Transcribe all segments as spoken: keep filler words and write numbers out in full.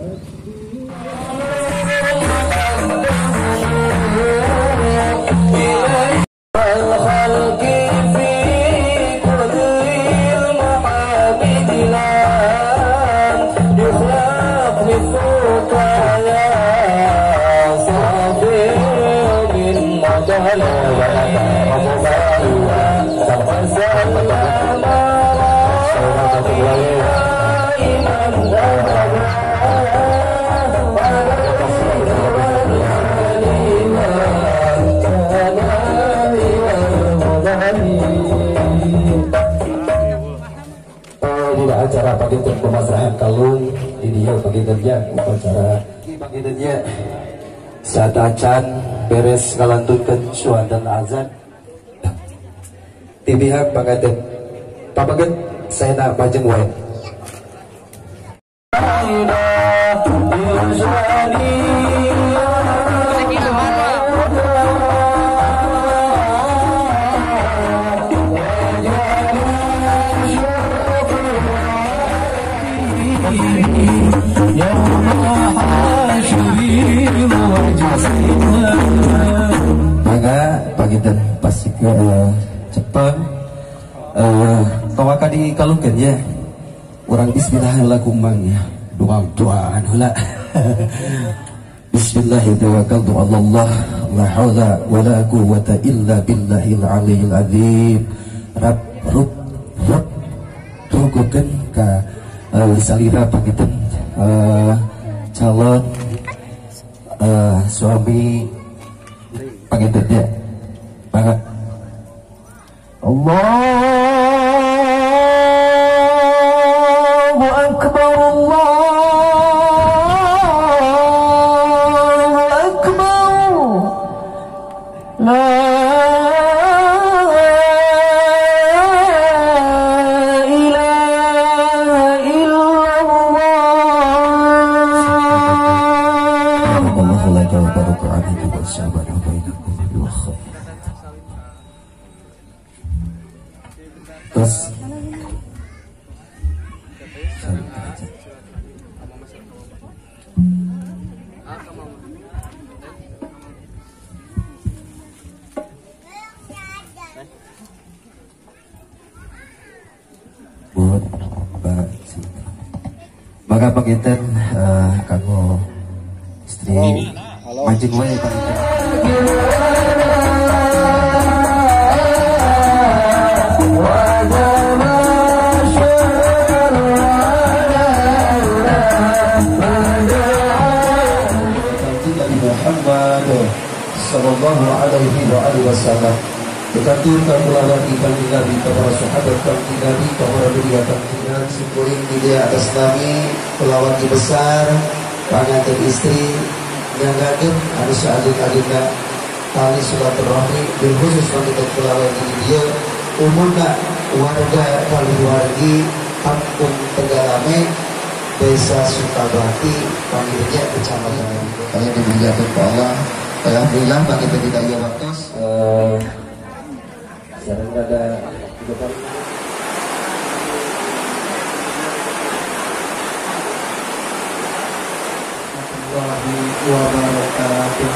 Acara pagitan pemasrahan kalung di dia pagitannya upacara pagitannya saat acan beres ngalantunkan syuhada dan azan di pihak pagitan papaget saya nak bajeng wae maka pagitan pasti ke uh, cepat uh, kawaka dikalungkan ya orang bismillahirrahmanirrahim ya doa doaan heula bismillahirrahmanirrahim Allah la haula wala quwwata illa billahil aliyil azim rab rub rab tugukeun ka uh, salira pagitan uh, calon uh, suami pagitannya banget Allahu Akbar Allahu Akbar la ilaha illallah Allahu laka wa baraka alaihi wa sabana bainakum bil khair. Terus buat maka pagitan uh, kanggo istri majeng wae pagitan sallallahu alaihi wa alihi wasallam berkatur kamulawan ikan Nabi kepada sahabat kami Nabi kepada beliau kami syukurin dia atas nami pelawan besar panganten istri nyanggakeun anu saadil-adilna tali silaturahmi bil khusus wanita pelawan ini dia umumna warga Kaluwargi Kampung Tegalame Desa Sukabati panggilnya kecamatan kalian dimuliakan Allah. Alhamdulillah bagi kita ya waktu sekarang ada depan warahmatullahi wabarakatuh.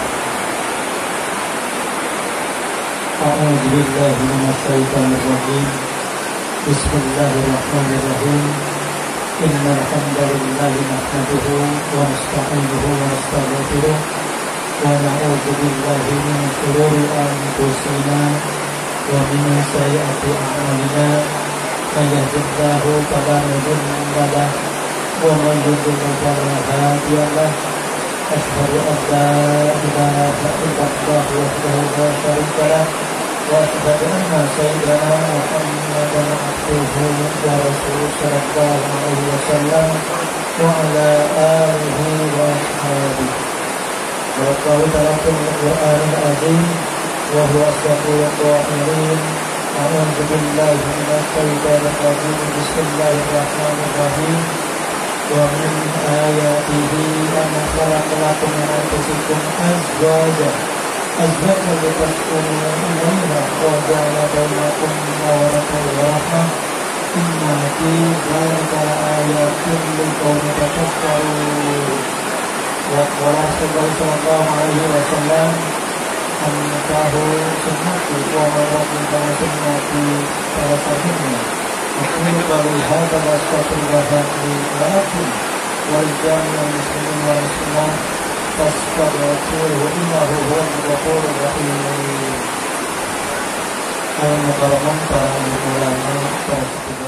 A'udzu billahi minasy syaithanir rajim. Bismillahirrahmanirrahim. Innal hamdalillahi nahmaduhu wa nasta'inuhu wa nastaghfiruh. ونعوذ بالله من شرور أنفسنا ومن سيئات أعمالنا من يهده الله فلا مضل له ومن يضلل فلا هادي له أشهد أن لا إله إلا الله وحده لا شريك له وأشهد أن سيدنا محمدا عبده ورسوله صلى الله عليه وسلم وعلى آله وأصحابه وقال تعالى في القرآن العظيم وهو أصدق القائلين أعوذ بالله من الشيطان الرجيم بسم الله الرحمن الرحيم ومن آياته أن خلق لكم من أنفسكم أزواجا أزواجا لتسكنوا إليها وجعل بينكم مودة ورحمة Inna fi dzalika ayatin liqaumin yatafakkarun. Wa qala sallallahu alaihi wasallam an-nikahu sunnati wa marabbuka sunnati para sahihnya. Aku baru hada wastaghfirullah li walakum wal jami'al muslimin wal muslimat fastaghfiruhu innahu huwal ghafurur rahim. Al-Mukarramah para ulama para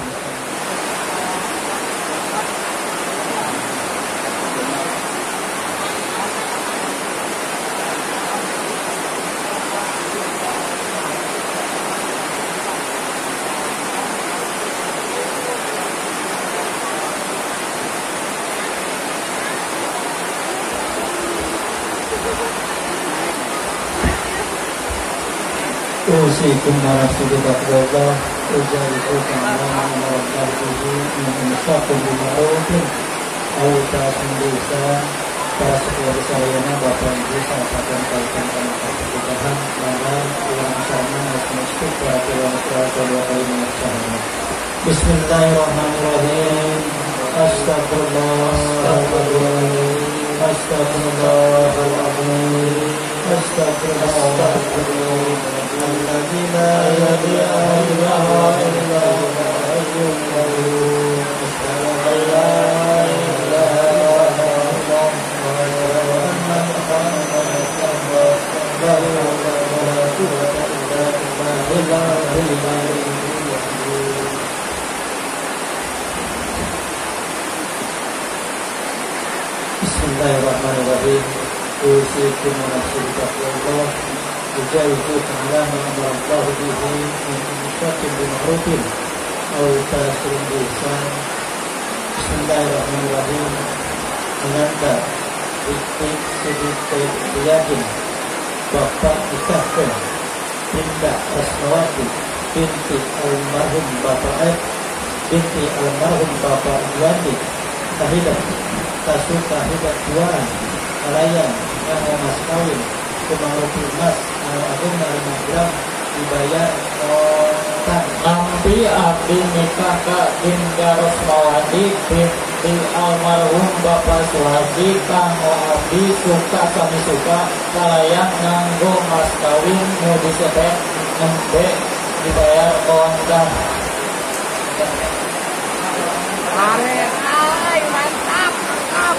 Usikum narasudi taqwallah ujarikum Allah wabarakatuhu Insya'akum bima'rufin Awtakum bisa para sekeluarga sayana Bapak Ibu sahabatkan kaitan dengan kebutuhan Barang ulang sana Muslim peraturan peraturan dua kali mengucapkan Bismillahirrahmanirrahim Astagfirullah Astagfirullah Astagfirullahaladzim Astagfirullah الذي لا يضيع إله إلا هو الحي القيوم أشهد أن لا إله إلا الله وأن محمدا رسول الله لا حول ولا قوة إلا بالله Bismillahirrahmanirrahim. Usikum wa nafsi bitaqwallah. Ujaiku ta'ala ma'amarallahu bihi Min'imsyakin bima'rufin Awtasrin bisan. Bismillahirrahmanirrahim. Menanda Iktik sedikit yakin Bapak nikahkan Binda Rasmawati Binti almarhum Bapak Ed Binti almarhum Bapak Iwandi Tahidat Tasu tahidat duaan Alayan Yang mas kawin Kemaruti mas Agung lima gram dibayar kontan. Nampi abdi nikah ka Dinda Rosmawati binti almarhum Bapak Suhardi kanggo abdi suka kami suka kalayan nganggo mas kawin nu disebut nembe dibayar kontan. Mantap, mantap, mantap.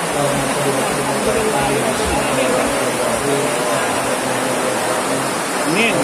Amin.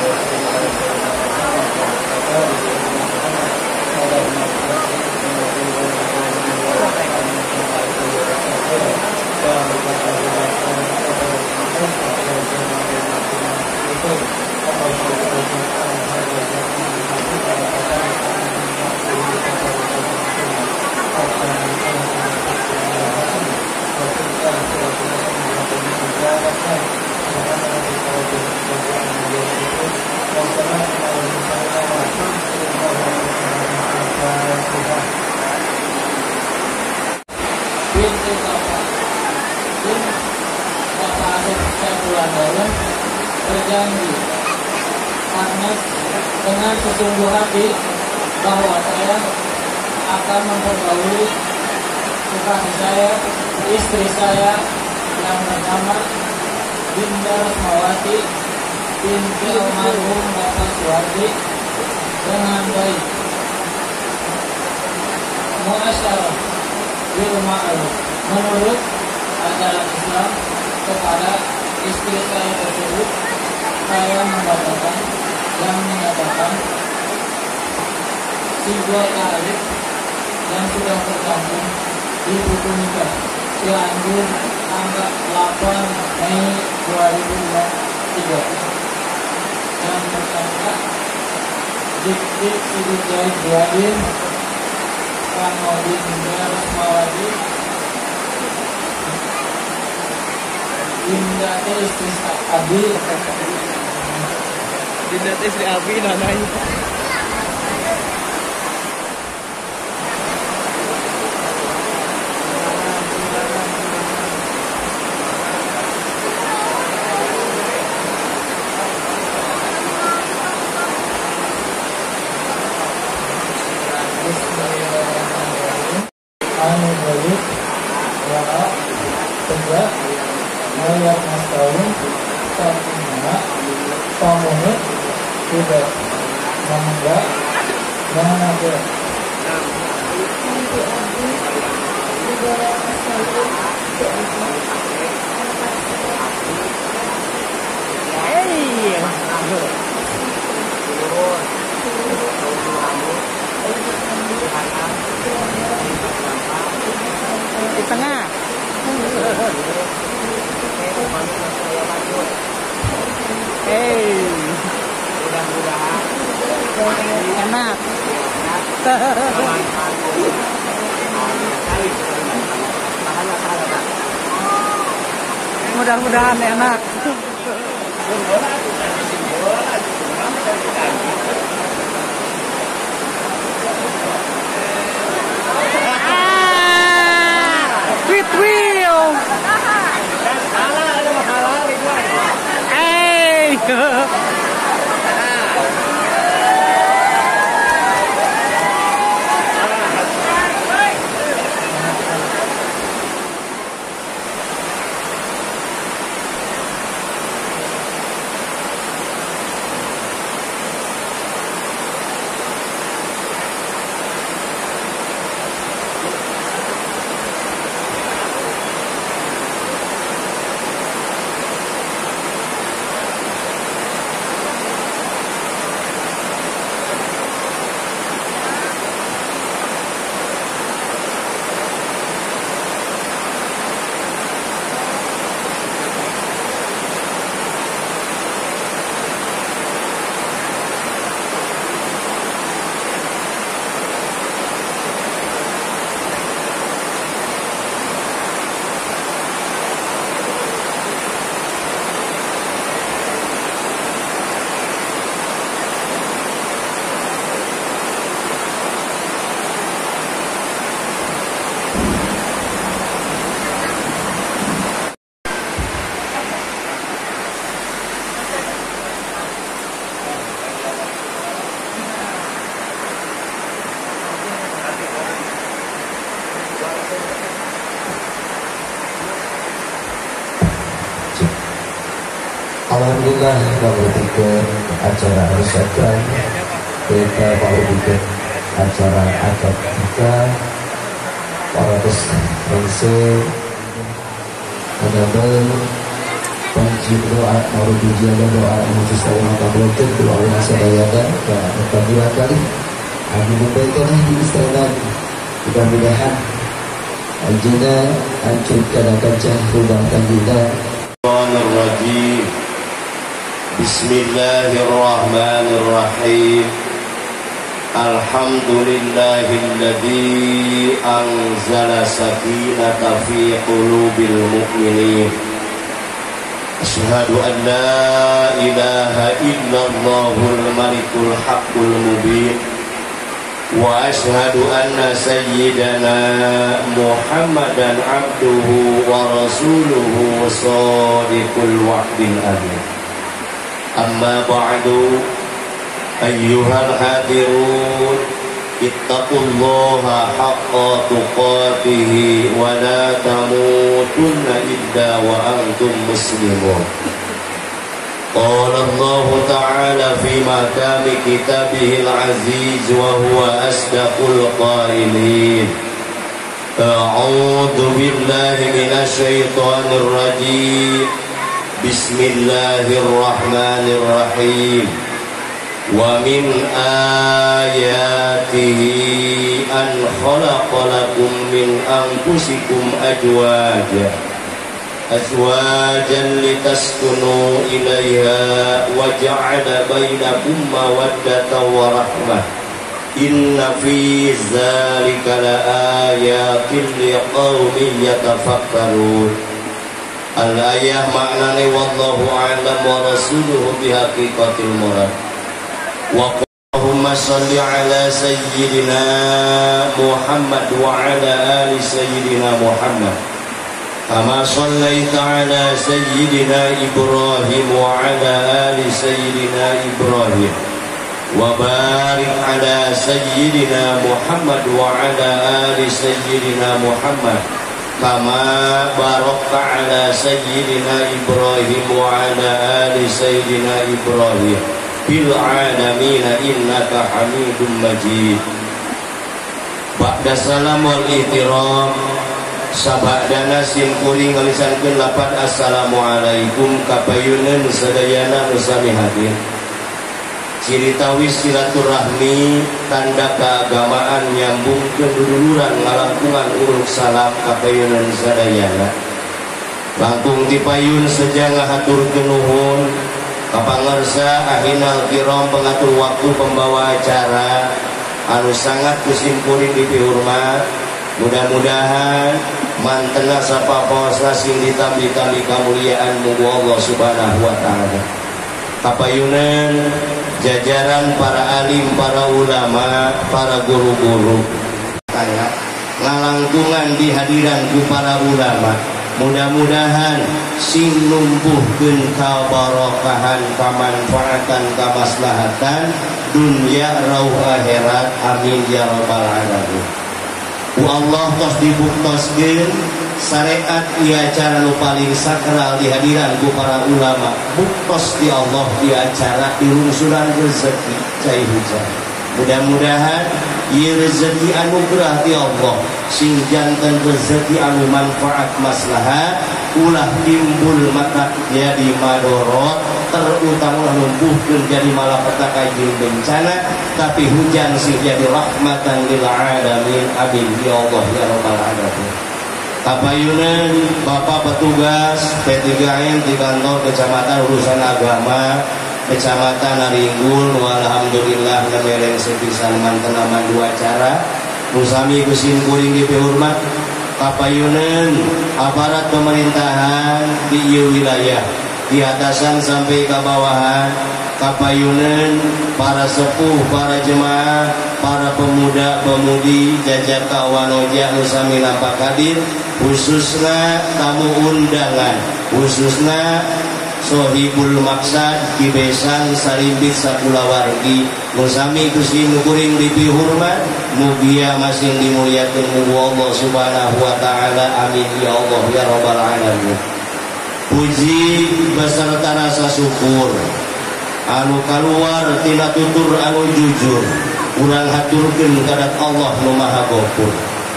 Binti Bapak Bin Bapak Adek Syaikulandaran berjanji karena dengan sesungguh hati bahwa saya akan memperbaiki kekasih saya, istri saya yang bernama Dinda Rasmawati binti almarhum Bapak Suhardi dengan baik. Muasyarah bil ma'ruf menurut ajaran Islam kepada istri saya tersebut, saya mendapatkan yang menyatakan sebuah tarikh yang sudah tercantum di buku nikah Cianjur tanggal delapan Mei dua ribu dua puluh tiga yang bersangkutan Dik-dik Sidik Jahid Buadin Kanodi Dinda Rasmawati Dinda istri Abi Dinda istri Abi namanya. Di tengah. Hey. Mudah-mudahan enak. Mudah-mudahan enak. Tweet wheel. Hey. Alhamdulillah kita acara Arsyakan kita baru acara akad kita para pensil mengambil panji doa baru pujian dan doa menuju saya maka berikut doa yang saya bayangkan dan apabila kali aku membaikkan di istana mudah-mudahan Anjina hancurkan kancah rubah kita. Bismillahirrahmanirrahim. Alhamdulillahilladzi anzala sakinata fi qulubil mu'minin. Asyhadu an la ilaha illallahul malikul haqqul mubin. Wa asyhadu anna sayyidana Muhammadan abduhu wa rasuluhu shadiqul wa'dil amin. Amma ba'du ayyuhal hadirun ittaqullaha haqqa tuqatih wa la tamutunna illa wa antum muslimun. Qala Allah ta'ala fi mahkami kitabihil aziz wa huwa asdaqul qailin. A'udzu billahi minasy syaithanir rajim. Bismillahirrahmanirrahim. Wa min ayatihi an khalaqa lakum min anfusikum azwajan azwajan litaskunu ilaiha wa ja'ala bainakum mawaddatan wa rahmah. Inna fi dzalika laayatin liqaumin yatafakkarun. Al-ayah maknane wallahu a'lam wa rasuluhu bihaqiqatil murad. Wa Allahumma shalli ala sayyidina Muhammad wa ala ali sayyidina Muhammad kama shallaita ala sayyidina Ibrahim wa ala ali sayyidina Ibrahim wa barik ala sayyidina Muhammad wa ala ali sayyidina Muhammad kama barakta ala sayyidina Ibrahim wa ala ali sayyidina Ibrahim fil alamin innaka Hamidum Majid. Ba'da salam wal ihtiram, sabadana sim kuring ngalisankeun lapan assalamualaikum kapayeuneun sadayana nu sami hadir. Ciri tawis silaturahmi tanda keagamaan nyambungkeun duduluran ngalangkungan uruk salam kapayeuneun sadayana. Langkung dipayun saja ngahaturkeun nuhun kapangarsa ahinal kiram pengatur waktu pembawa acara anu sangat kusim kuring dipihormat. Mudah-mudahan mantena sapaposa sing ditambi-tambi kamuliaan mugu Allah subhanahu wa ta'ala. Kapayunan jajaran para alim, para ulama, para guru-guru ngalangkungan di hadiran ku para ulama. Mudah-mudahan sing numpuhkeun kabarokahan, kamanfaatan, kamaslahatan dunya rauh akhirat. Amin ya rabbal alamin. Ku Allah tos dibuktoskeun syariat ieu acara nu paling sakral di hadiran ku para ulama. Buktos di Allah di acara dilungsuran rezeki cai hujan. Mudah-mudahan ieu rezeki anugerah ti Allah sing janten rezeki anu manfaat maslahat ulah timbul mata jadi madorot terutama numpuhkeun jadi malapetaka jeung bencana tapi hujan sing jadi rahmatan lil alamin. Amin ya Allah ya rabbal alamin. Kapayunan Bapak petugas P tiga M di kantor Kecamatan Urusan Agama Kecamatan Naringgul, alhamdulillah ngemereng sepisan mantena mandu acara nusami kusim kuring dipihormat. Kapayunan aparat pemerintahan di ieu wilayah di atasan sampai ke bawahan, kapayunan para sepuh, para jemaah, para pemuda pemudi jajaka wanoja nusami nampak hadir, khususnya tamu undangan, khususnya sohibul maksad kibesan sarimbit sakulawargi nusami kusim kuring dipihormat. Mugia masing dimuliakeun ku Allah subhanahu wa ta'ala. Amin ya Allah ya rabbal alamin. Puji beserta rasa syukur anu kaluar tina tutur anu jujur urang haturkeun kadat Allah nu maha gopur.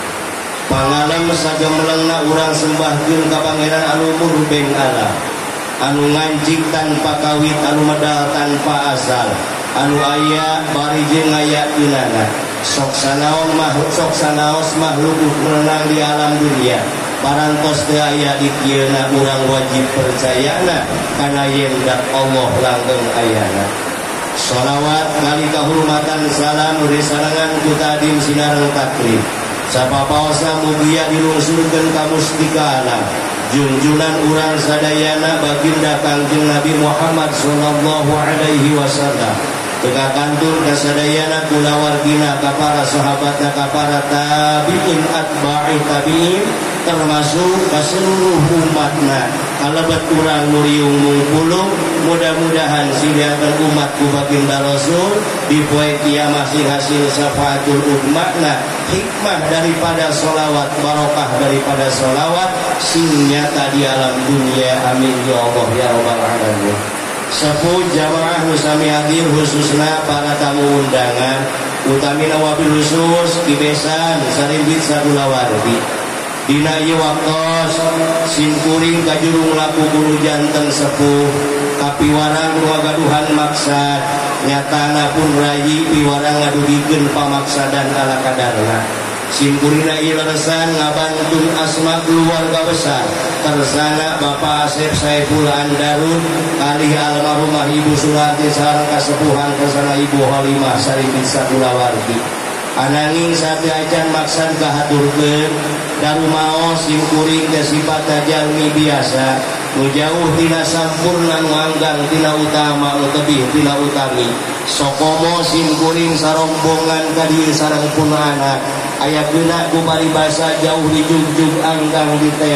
Pangalam sagemelengna urang sembahkeun ka Pangeran anu murbeng alam, anu ngancik tanpa kawit, anu medal tanpa asal, anu aya bari jeung ngayakeunana. Sok sanaon makhluk, sok sanaos makhluk berenang di alam dunia. Parantos teu aya di kieuna urang wajib percayana kana yendak Allah langgeng ayana. Shalawat kali kahormatan salam risarangan ku tadim sinareng taklim. Sapapaosa mugia dilungsurkeun ka mustika alam. Junjunan urang sadayana baginda Kangjeng Nabi Muhammad sallallahu alaihi wasallam. Teka kantur kasadayana kula wargina ka para sahabatna ka para tabi'in atba'i tabi'in termasuk ka seluruh umatna kalebet urang nu riung mungpulung. Mudah-mudahan sediakeun umat ku baginda Rasul di poe kiamah sing hasil syafaatul ummana hikmah daripada sholawat, barokah daripada sholawat sing nyata di alam dunia. Amin ya Allah ya rabbal alamin. Sepuh jamaah nusami hadir khususna para tamu undangan utamina wabil khusus kibesan sarimbit sakulawargi dina ieu waktos simkuring kajurung laku kudu janten sepuh kapiwarang wagaduhan maksad nyatana pun rayi piwarang ngadugikeun pamaksadan ala kadarna. Simkurina ieu leresan ngabantun asma keluarga besar tersana Bapak Asep Saiful Andarun kalih almarhumah Ibu Surati sareng kasepuhan tersana Ibu Halimah sarimbit sakulawargi. Ananging sate acan maksad kahaturkeun darumaos simkuring teh sifat jalmi biasa nu jauh tina sampurna nu anggang tina utama nu tebih tina utami. Sokomo simkuring sarombongan ka dieu sareng pun anak aya geuna ku paribasa jauh di jugjug anggang di teang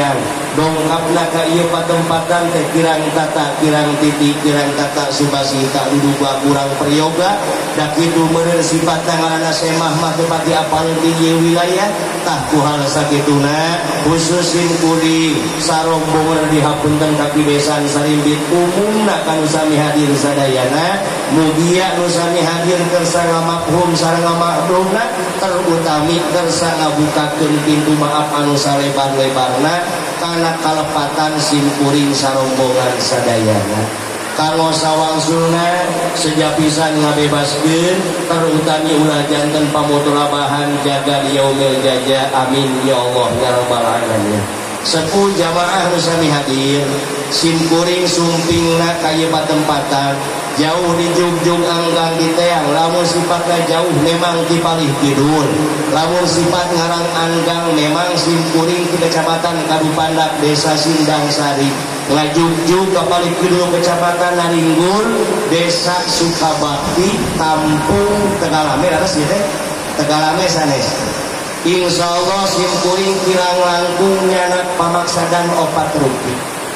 dongkapna ka ieu patempatan teh kirang tata kirang titi kirang tata subasita duduga kurang prayoga da kitu meureun sifatna ngaranna semah mah teu pati apal di ieu wilayah tah ku hal sakituna khusus sim kuring sarombongan dihapunten ka pibesan sarimbit umumna kanu sami hadir sadayana mugia nu sami hadir kersa ngamafhum sareng ngamaklumna terutami kersa ngabukakeun pintu maaf anu salebar-lebarna kana kalepatan sim kuring sarombongan sadayana kanggo sawangsulna sejapisan ngabebaskeun terutami ulah janten pamutolabahan jaga yaumil jaja amin ya Allah ya rabbal alamin. Sepuh jamaah nu sami hadir sim kuring sumpingna ka ieu patempatan jauh di jugjung anggang di teang lamun sifatna jauh memang di palih kidul lamun sifat ngarang anggang memang sim kuring di kecamatan Kadupandak desa Sindang Sari ngajugjug ka palih kidul kecamatan Naringgul desa Sukabakti Kampung Tegalame atas teh Tegalame sanes insyaallah sim kuring kirang langkung nyanak pamaksadan opat rupi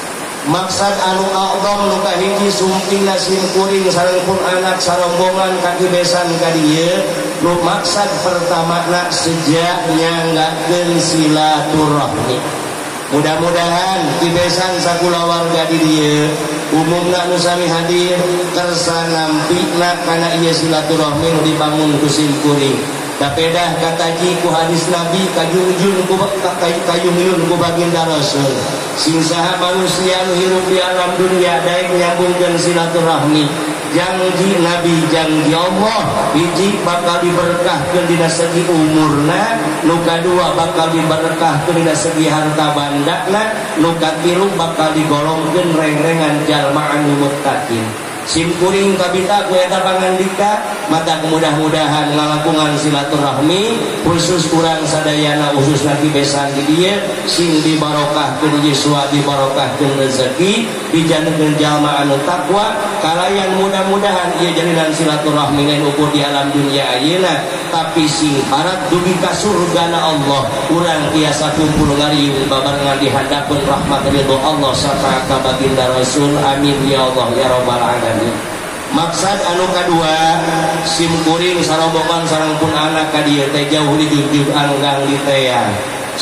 maksad anu a'dham nu kahiji sumpingna sim kuring sarengpun anak sarombongan kaki besan ka dieu nu maksad pertamana sejak nyanggakeun silaturahmi mudah-mudahan kibesan sakula warga di dieu umumna nu sami hadir kersa nampina kana ieu silaturahmi nu dibangun ku sim kuring dapedah kataji ku hadis Nabi kajungjun ku kayungyun ku baginda Rasul sing saha manusia nu hirup di alam dunia daek nyambungkeun silaturahmi janji Nabi janji Allah hiji bakal diberkahkeun dina segi umurna nu kadua bakal diberkahkeun dina segi harta bandana nu katilu bakal digolongkeun reng-rengan jalma anu muttaqin sim kuring kabita ku eta pangandika mata mudah-mudahan ngalakungan silaturahmi khusus kurang sadayana khusus lagi besan di dieu sing dibarokahkeun yuswa dibarokahkeun rezeki dijanengkeun jalma anu takwa kalayan mudah-mudahan ieu jalinan silaturahmi lain ukur di alam dunia ayeuna tapi sing harap dugi ka surgana Allah urang tiasa kumpul ngariung babarengan di hadapan rahmat ridho Allah sarta ka baginda Rasul amin ya Allah ya rabbal alamin. Maksad anu kadua sim kuring sarombongan sarengpun anak ka dieu teh jauh di jugjug anggang di teang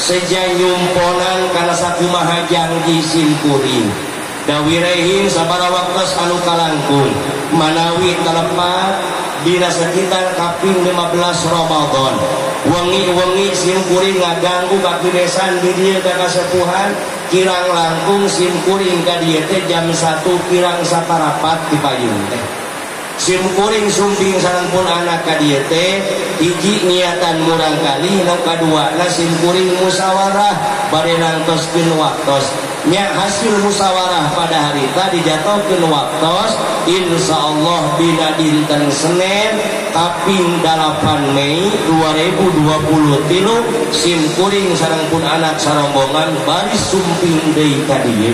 sejanyumponan kana sakumaha janji sim kuring dawirehin sabara waktos anu kalangkung manawi kalepat dina sekitar kaping lima belas Ramadan wengi-wengi sim kuring ngaganggu ka kibesan di dieu ka kasepuhan kirang langkung sim kuring ka dieu teh jam satu kirang saparapat di payung teh sim kuring sumping sarengpun anak ka dieu teh hiji niatan murang kali nu kadua na sim kuring musyawarah bade nangtoskeun waktos nya hasil musyawarah pada hari tadi dijatuhkeun waktos insyaallah dina dinten Senin kaping dalapan Mei dua ribu dua puluh tilu sim kuring sarengpun anak sarombongan baris sumping deui ka dieu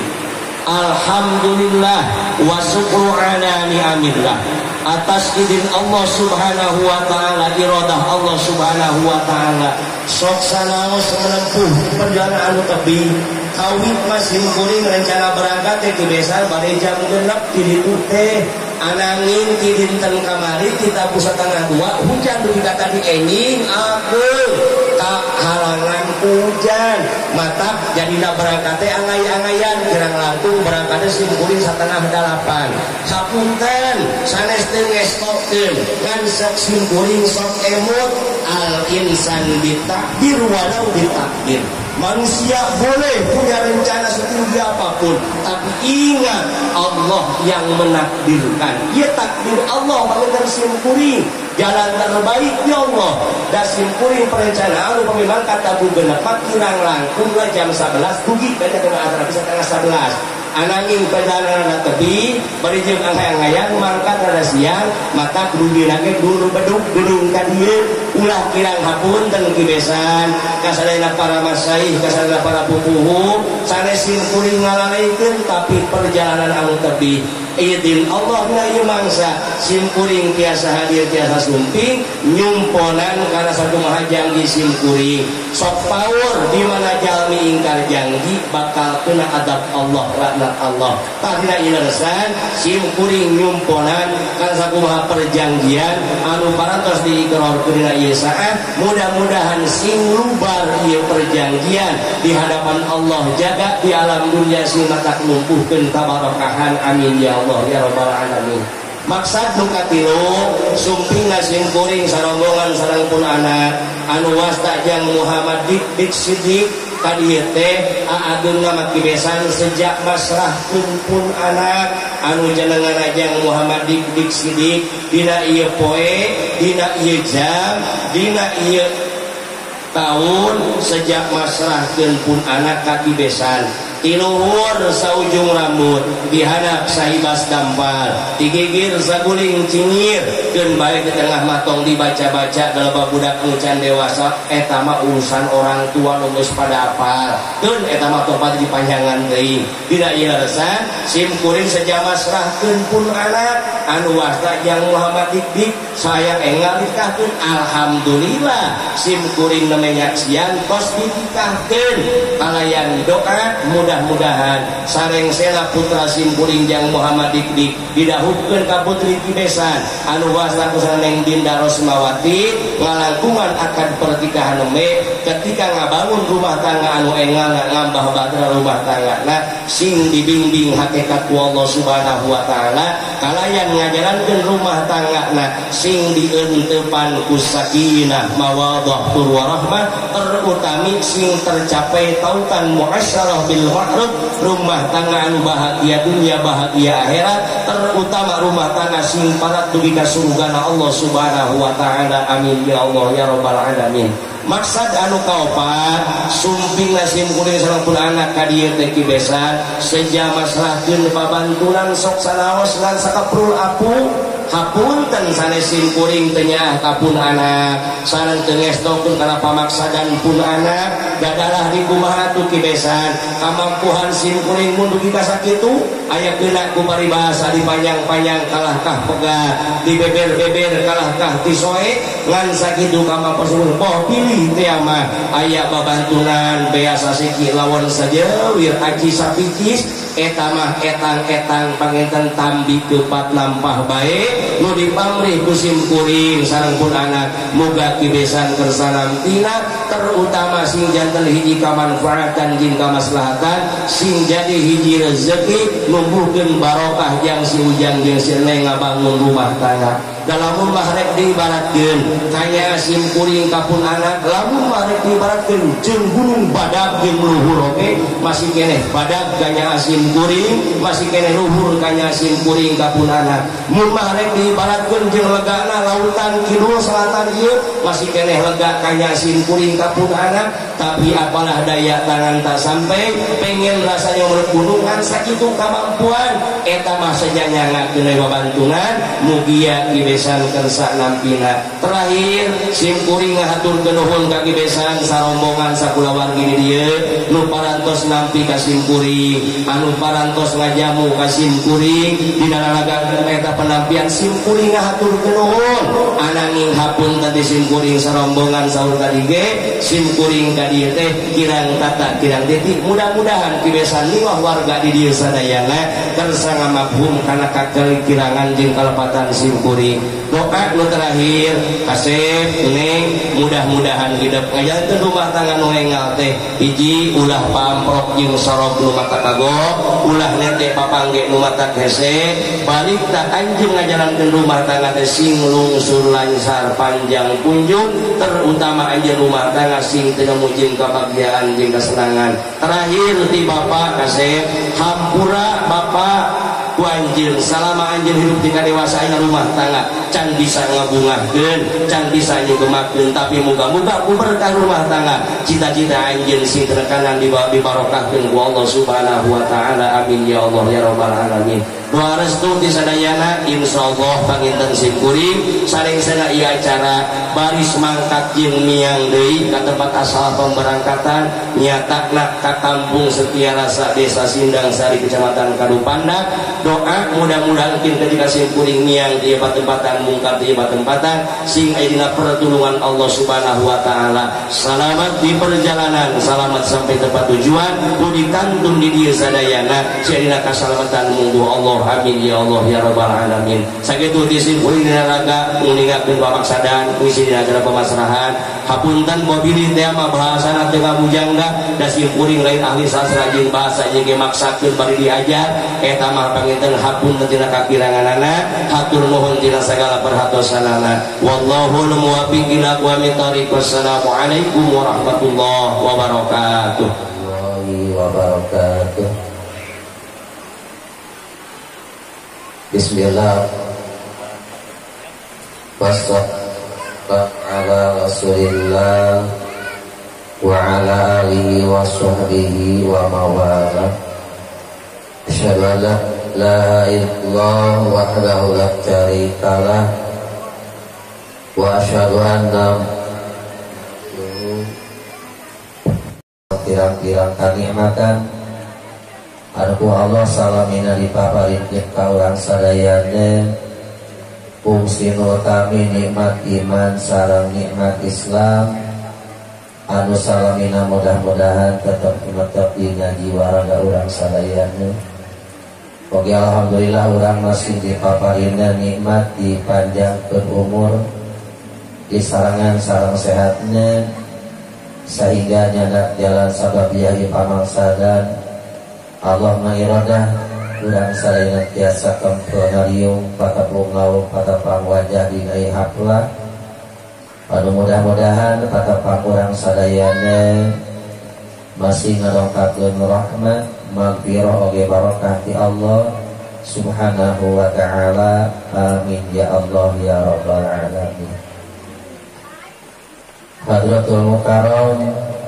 alhamdulillah wa syukru ala ni'amillah atas izin Allah subhanahu wa ta'ala iradah Allah subhanahu wa ta'ala sok sanaos menempuh perjalanan anu tebih kawit masih kuring rencana berangkat teh kebiasaan pada jam genep di ditu teh anangin di dinten kamari kita pusat tengah dua hujan dugi kata di enjing aku tak halangan hujan mata jadilah berangkat teh angay-angayan kirang langkung berangkatnya sim kuring satengah dalapan hapunten sanes teh ngestokeun kan sok sim kuring sok emut al insan bitakdir walau bitakdir manusia boleh punya rencana setinggi apapun tapi ingat Allah yang menakdirkan dia takdir Allah mengenai sim kuring jalan terbaik ya Allah dan sim kuring perencanaan lu memang kata bugenep kirang langkung jam sebelas dugi beda dengan antara bisa tengah sebelas anangin perjalanan tebi berijeng angay-angayan mangkat rada siang maka kudu lagi dulu beduk gedung ka dieu ulah kirang hapunten kibesan kasadayana para masyayikh kasadayana para pupuhu sanes sim kuring ngalalikeun tapi perjalanan anu tebi izin Allah na ieu mangsa sim kuring tiasa hadir tiasa sumping nyumponan kana sakumaha janji sim kuring sok power di mana jal salami ingkar janji bakal kena adab Allah laknat Allah. Tadina ilersan sim kuring nyumponan kan sakumaha perjanjian anu parantos diikrarkeun dina ieu saat mudah-mudahan sing lubar ieu perjanjian di hadapan Allah jaga di alam dunia sing matak lumpuhkeun kabarokahan amin ya Allah ya rabbal alamin. Maksud nu katilu sumpingna sim kuring sarombongan sareng pun anak anu wasta jang Muhammad dik dik sidik kadieu teh aageunna maki besan sejak masrahkeun pun anak anu jenenganna jang Muhammad dik dik sidik dina ieu poe dina ieu jam dina ieu tahun sejak masrahkeun pun anak kaki besan tiluhur saujung rambut dihanap sahibas dampal digigir saguling cingir dan balik ke tengah matong dibaca-baca dalam budak ngecan dewasa etama urusan orang tua nulis pada apal dan etama topat dipanjangan deui tidak ieu resan sim kuring sejak masrahkeun pun anak anu wasta jang Muhammad dik-dik saya enggal nikahkeun alhamdulillah sim kuring namanya sian tos dinikahkeun kalayan doa mudah-mudahan sareng sela putra sim kuring jang Muhammad dik-dik didahupkeun ka putri Kibesan anu wasta ku Neng Dinda Rosmawati ngalangkungan akan pertikahan eme ketika ngabangun rumah tangga anu enggal ngambah badra rumah tangga nah sing dibimbing hakikat ku Allah subhanahu wa ta'ala kalayan ngajalankeun rumah tangga nah sing dieunteupan ku sakinah mawaddah tur warahmah terutami sing tercapai tautan muasyarah bil ma'ruf rumah tangga anu bahagia dunia bahagia akhirat terutama rumah tangga sing parat dugi ka surgana Allah subhanahu wa ta'ala amin ya Allah ya rabbal alamin. Maksud anu kaopat sumping sim kuring sareng pun anak ka dieu teh Kibesan seja masrahkeun pabantulan sok sanaos lan sakaprul apu hapunten sanes sim kuring teh nyaah ka pun anak sareng teu ngestokeun kana pamaksadan pun anak gadalah di kumaha atuh Kibesan kamampuhan sim kuring mun dugi ka sakitu aya geuna ku paribahasa dipanjang-panjang kalah kah pegat dibeber-beber kalah kah tisoe ngan sakitu kamampuhan poh pilih teh mah aya babantunan beasa siki lawan saja wir aci sapicis eta mah etang-etang panginten tambi kepat lampah bae nu dipamrih ku sim kuring sareng pun anak muga Kibesan kersanamtina terutama sing janten hiji kamanfaatan jeung kamaslahatan sing jadi hiji rezeki numbuhkeun barokah jang si ujang jeung si neng ngabangun rumah tangga dalam mah rek diibaratkeun kaya sim kuring ka pun anak lamun mah rek diibaratkeun jeung gunung badag jeung luhur oge masih keneh badag kanya sim kuring masih keneh luhur kanya sim kuring ka pun anak mun mah rek diibaratkeun jeung legana lautan kidul selatan ieu masih keneh lega kanya sim kuring ka pun anak tapi apalah daya tangan tak sampai pengen rasanya meureun gunungan sakitu kamampuan eta mah saja nyangakeun babantunan mugia Kibesan kersa nampina terakhir sim kuring ngahaturkeun nuhun ka Kibesan sarombongan sakulawargi di dieu nu parantos nampi ka sim kuring anu parantos ngajamu ka sim kuring dina lalagakeun eta penampian sim kuring ngahaturkeun nuhun ananging hapunten di sim kuring sarombongan saur tadi ge sim kuring ka dieu teh kirang tata kirang titik mudah-mudahan Kibesan liwah warga di dieu sadayana kersa ngamabhum kana kakirangan jeung kalepatan sim kuring doa nu terakhir kasep neng mudah-mudahan hidup ngajalankeun rumah tangga nu enggal teh hiji ulah pamprok jeung sorok nu mata kagok ulah nete papangge nu mata hese balik tak anjeun ngajalankeun rumah tangga teh sing lungsur lancar panjang kunjung terutama anjeun rumah tangga sing teu mujing kebahagiaan jeung kesenangan terakhir ti bapak kasep hampura bapak ku anjeun salama anjeun hidup di kadewasaan rumah tangga can bisa ngabungahkeun can bisa nyugemakeun tapi muga-muga ku berkah rumah tangga cita-cita anjeun sing terekanan dibarokahkeun ku Allah subhanahu wa ta'ala amin ya Allah ya rabbal alamin. doa restu di sadayana insyaallah panginten simkuring saling sana ieu acara baris mangkat jeung miang deui ka tempat asal pemberangkatan nyatakna ka kampung Setia Rasa Desa Sindang Sari Kecamatan Kadupanda. Doa mudah-mudahan ketika simkuring miang di tempatan mungkar di tempatan sing aya dina pertulungan Allah Subhanahu wa taala. Selamat di perjalanan, selamat sampai tempat tujuan, kudu dikantum di dieu sadayana sia kasalamatan munggu Allah. Amin ya Allah ya rabbal alamin. Sakitu disimkuring dina raga ninggalkeun pamaksadan ngisi dina acara pemasrahan. Hapunten mobil teh mah bahasana teu kabujangga da simkuring lain ahli sastra jeung bahasa jeung maksakeun bari diajar eta mah panginten hapunten tina kakiranganana. Hatur nuhun tina sagala perhatosanana. Wallahul muwaffiq ila aqwamit thoriq. Wassalamualaikum warahmatullahi wabarakatuh. Wabarakatuh. Bismillah. Wassallallahu ala Rasulillah wa ala alihi wa sahbihi wa mawala. Asyhadu an la ilaha illallah wahdahu la syarika lah wa asyhadu anna pirang-pirang kanikmatan anu Allah salamina dipaparin ka urang sadayana fungsi utami nikmat iman sareng nikmat Islam anu salamina mudah-mudahan tetap tetap dina jiwa raga urang sadayana. Oke, alhamdulillah urang masih dipaparina nikmat dipanjangkeun umur disarangan sareng sehatna sehingga nyana jalan sababiah pamaksadan Allah mengiradah urang sadayana tiasa kempronarium pada pungau pada pangwajah dinai haplah anu mudah-mudahan pada pangurang sadayana masih ngarongkakeun rahmat maghfirah oge barokah ti Allah subhanahu wa ta'ala. Amin ya Allah ya rabbal alamin. Hadratul Mukarram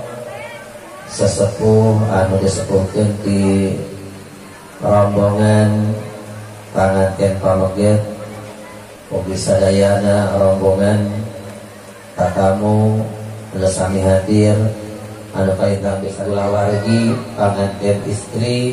sesepuh anu disepuhkeun ti rombongan panganten pameget ugi sadayana rombongan tatamu anu sami hadir anu kaitang bisa kulawargi panganten istri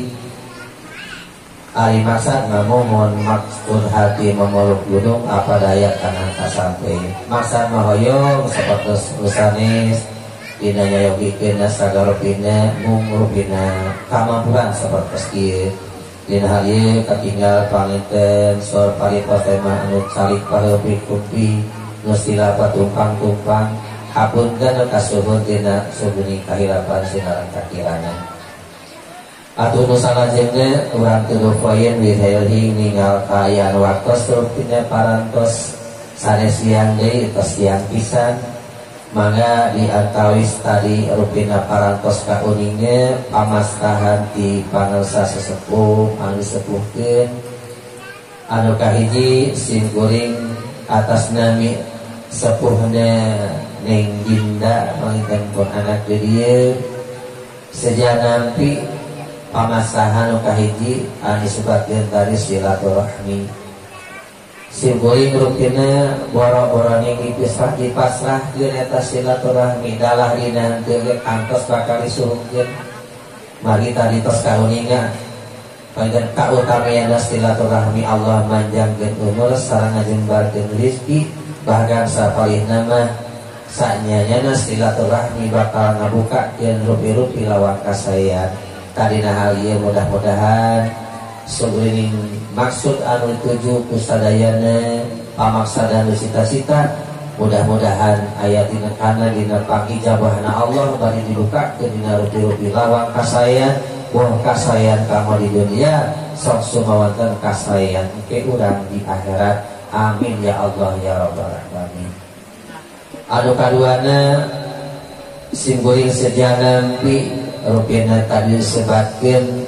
ari maksad ngamohon maksud hati memeluk gunung apa daya kana kasampe maksad mahoyong sapatos usanes dina nyayogikeun sagala pina mung rupina kamampuan sapertos kieu dina hal ieu katinggal panginten sor paripos tema anu calik pareupi kumpi nu sila patumpang-tumpang hapunten kasuhun dina subuni kahilapan sinaran kakirana atuh nu salajengna urang teu poyen wihelhi ninggal kaayaan waktos rupina parantos sanesian deui tos siang pisan. Mangga diantawis tadi rupina parantos kauningnya pamastahan di panelsa sesepuh anu sepuhkeun anu kahiji simkuring atas nami sepuhna Neng Dinda mangiten pun anak dieu seja nampi pamastahan anu kahiji anu sebagian tadi silaturahmi simboling rupina boro-borone dipisah dipasrah keun eta silaturahmi dalah dina teu kantos bakal disuhungkeun mari tadi tos kauningan panjen kautamiana silaturahmi Allah manjangkeun umur sareng ngajembarkeun rezeki bahkan sapalihna mah sanyana silaturahmi bakal ngabuka keun rupi-rupi lawang kasayan tadina hal ieu mudah-mudahan subring maksud anu tuju kusadayana pamaksadan cita-cita mudah-mudahan ayat dina kana dina pangijabahna Allah bari dibuka ke dina rupi-rupi lawang kasayan buah kasayan kamu di dunia sok sumawanten kasayan ke urang di akhirat. Amin ya Allah ya rabbal alamin. Anu kaduana simboling sejanampi rupina tadi sebatkeun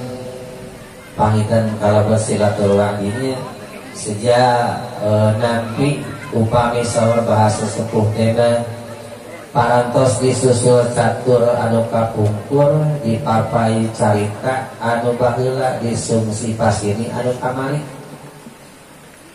pangitan kalau silaturahminya sejak e, nampi upami sawar bahasa sepuh tema parantos disusul catur anu kapungkur dipapai carita anu baheula disungsi pasini anu kamari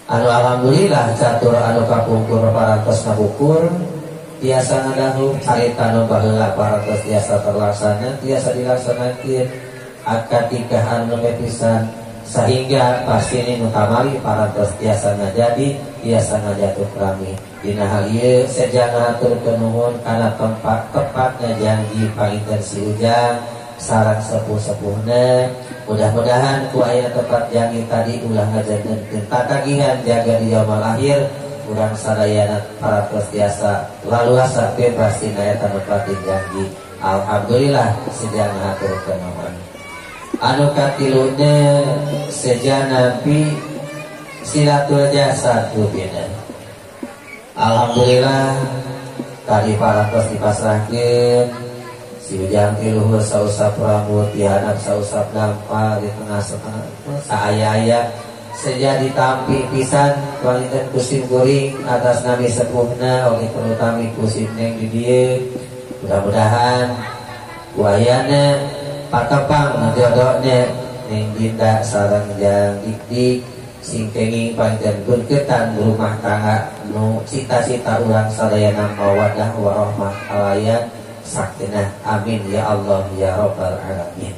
Anu alhamdulillah catur anu kapungkur parantos ngabukur tiasa ngadahu carita nu baheula parantos tiasa terlaksana tiasa dilaksanakeun akad nikah anu pisan sehingga pasti ini nutamari parantos tiasa ngajadi tiasa ngajatuh rami dina hal ieu sejana aturkeun nuhun kana tempat tepatna janji panginten si Ujang sareng sepuh-sepuhna. Mudah-mudahan ku aya tempat janji tadi ulah ngajangeun tatagihan jaga di yaumul akhir urang sadayana parantos tiasa laluasa bebas tina eta nepatin janji. Alhamdulillah sejana aturkeun nuhun. Anu katiluna sejana pi silatul jasad rupina. Alhamdulillah tadi parantos dipasrahkeun si Ujang ti luhur sausap rambut dihanap sausap dampal di tengah setengah saaya-aya sejadi tampi pisan wanita kusim kuring atas nami sepuhna oge terutami kusim neng di dieu. Mudah-mudahan buayana patepang jodohnya neng Dinda sareng Jang Dik-dik sing kenging panjang berketan rumah tangga nu cita-cita urang sadayana mawaddah warahmah alayan sakinah amin ya Allah ya rabbal alamin.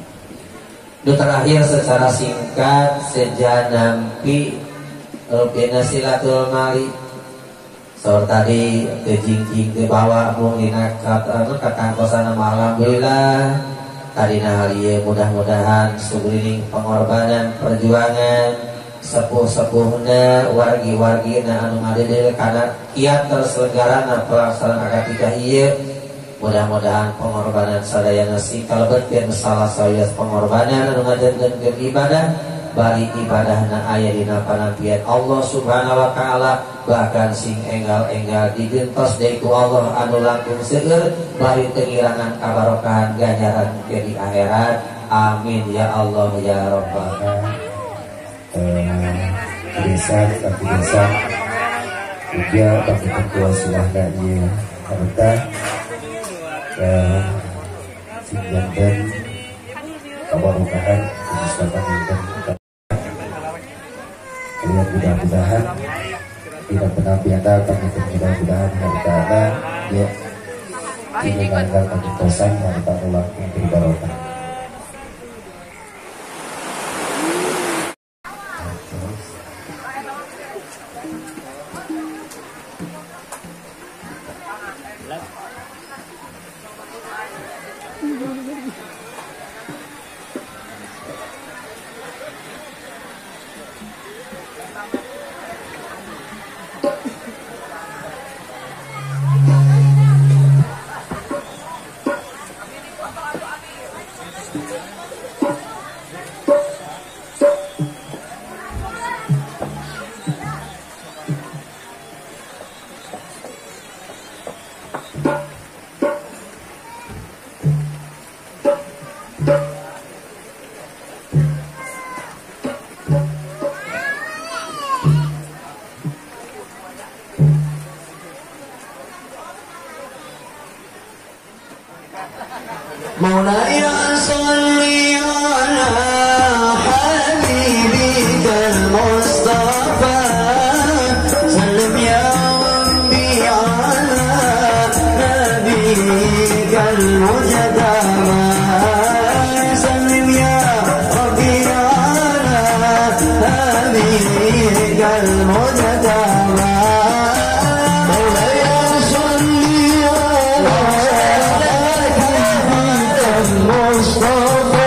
Nu terakhir secara singkat sejanampi rupina silatul mali saur tadi kejingking ke bawah mung dina anu katangkosan alhamdulillah tadina hal ieu mudah-mudahan sugrining pengorbanan perjuangan sepuh-sepuhna wargi-wargina anu ngadeudeul kana kiat terselenggarana pelaksanaan akad nikah ieu. Mudah-mudahan pengorbanan sadayana sing kalebetkeun salah sawias pengorbanan anu ngajantenkeun ibadah bari ibadahna aya dina panampian Allah Subhanahu wa taala bahkan sing enggal-enggal digentos deui ku Allah anu langkung seueur bari tengirangan kabarokahan ganjaran ke di akhirat amin ya Allah ya rabbal alamin. Desa tapi desa juga bagi ketua silahna ieu harta sehingga dan kabarokahan khususnya panginten kalian mudah-mudahan tidak penampian datang itu mudah-mudahan harta ya ini bangga keputusan harta ulang yang berbarokah. مولاي صل على حبيبك المصطفى سلم يا ربي على نبيك المجتبى سلم يا ربي على نبيك المجتبى Mustafa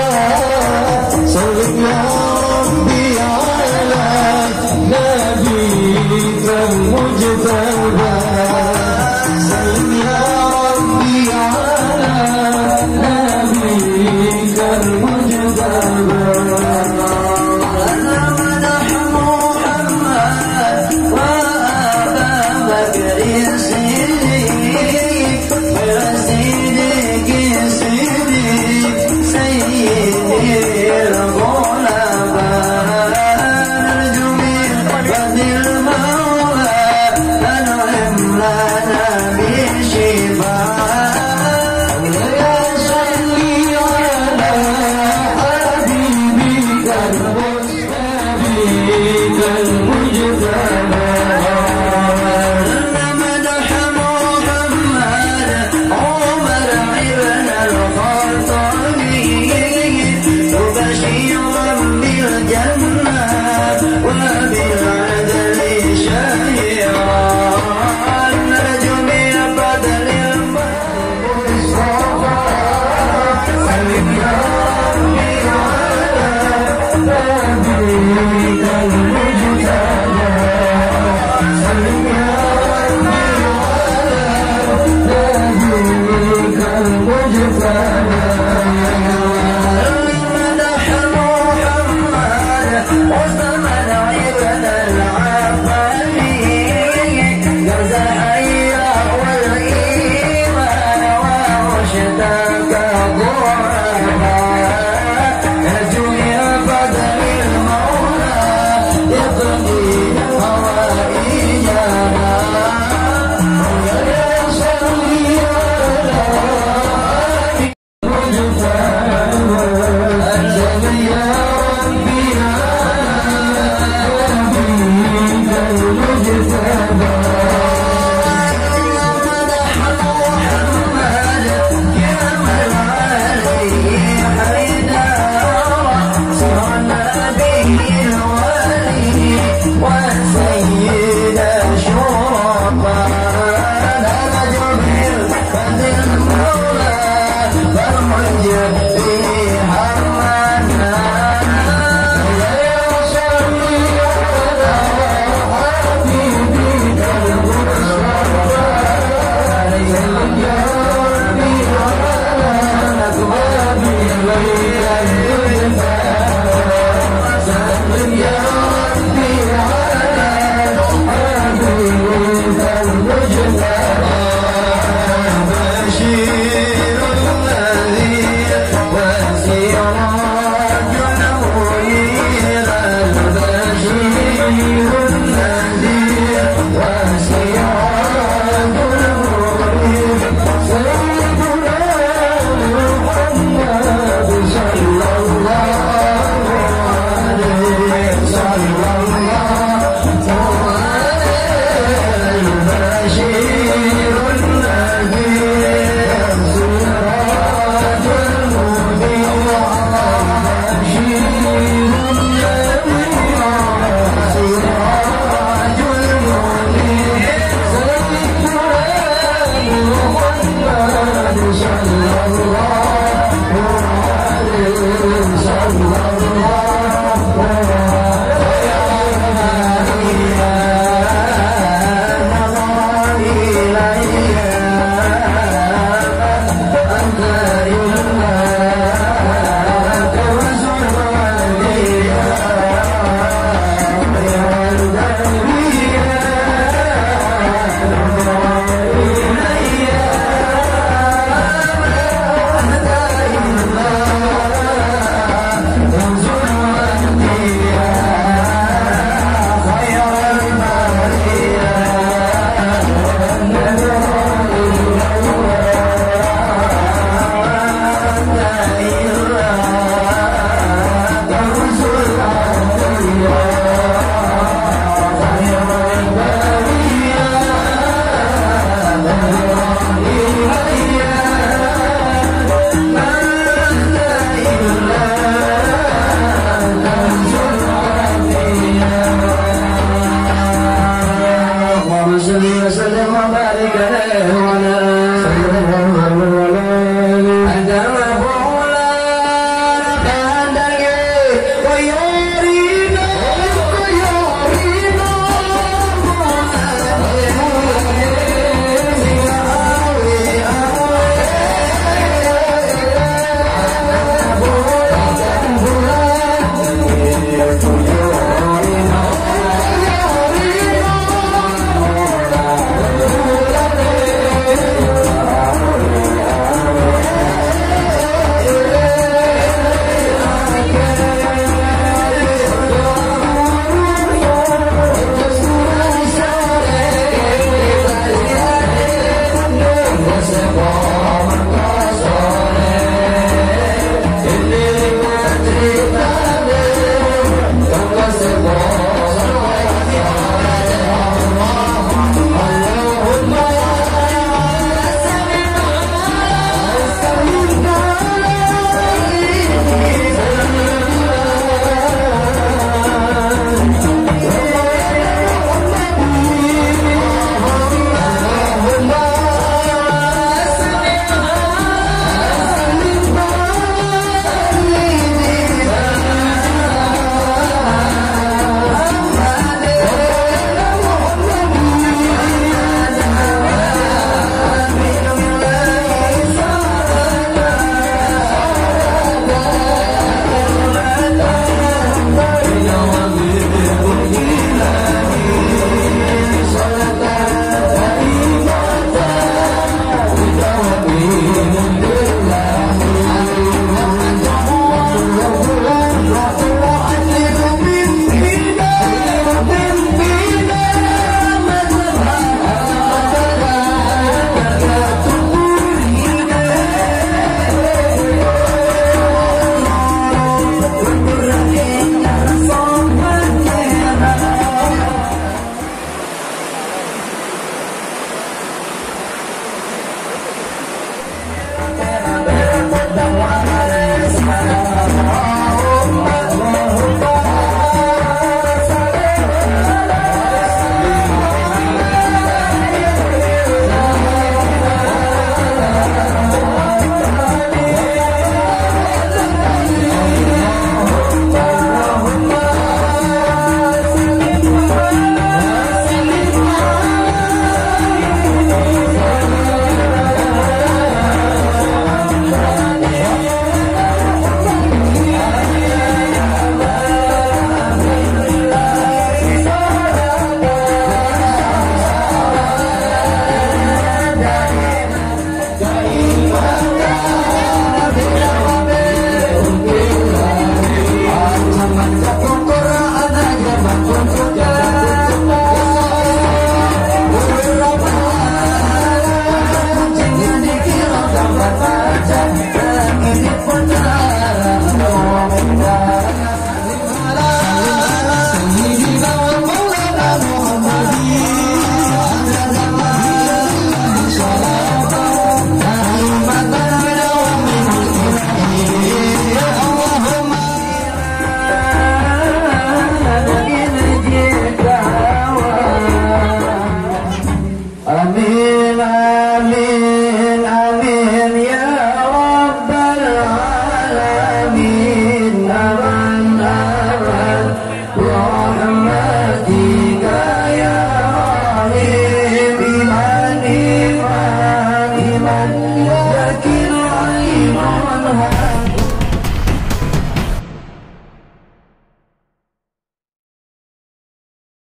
menjadi